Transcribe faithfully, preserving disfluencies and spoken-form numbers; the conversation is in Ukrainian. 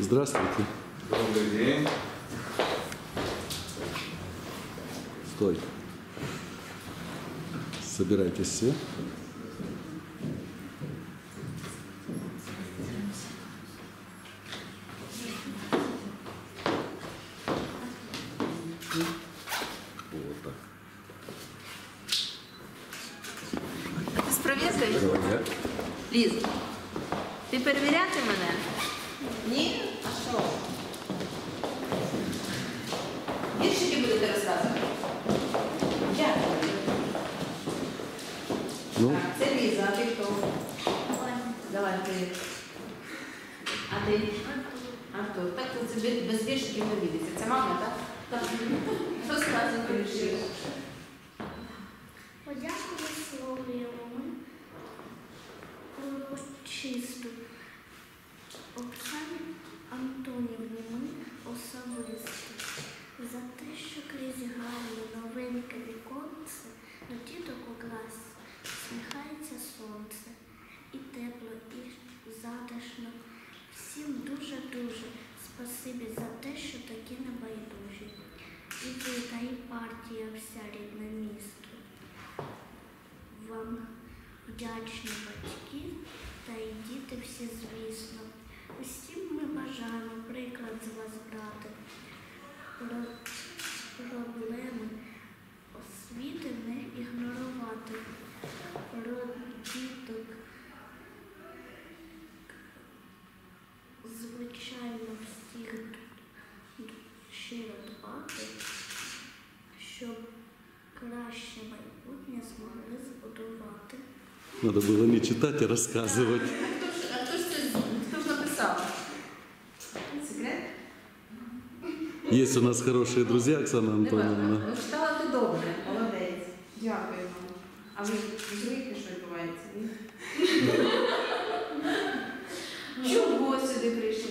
здравствуйте. Добрый день. Стой. Собирайтесь все. Вот так. Ти спровідуєш? Давай, Ліз, ти перевіряти мене? Ні? А що? Віршики будете розказувати? Дякую. Ну, Так, це Ліза, а ти хто? Давай, привіт. А ти? Артур. Так, це без- без віршиків не обійдеться. Це мама, так? Так. Розказуй вірші. Подяку висловлюємо урочисто Оксані Антонівні ми особисто за те, що крізь гарне новеньке віконце до діток у класі сміхається сонце. І тепло, і затишно. Всім дуже-дуже спасибі за те, що такі небайдужі. І ви, та і партія вся рідне місто. Вам вдячні батьки та й діти всі, звісно. Усім ми бажаємо приклад з вас брати. Про проблеми освіти не ігнорувати. Про діток звичайно всіх щиро дбати, щоб краще майбутнє змогли збудувати. надо было не читать, а рассказывать. А хто ж, а хто ж це хто ж написав? Секрет? Есть у нас хорошие друзья, Оксана Антоновна. Ну, читала ти добре, молодець. Дякую вам. А ви розумієте, що відбувається? Ні? Чого сюди прийшли?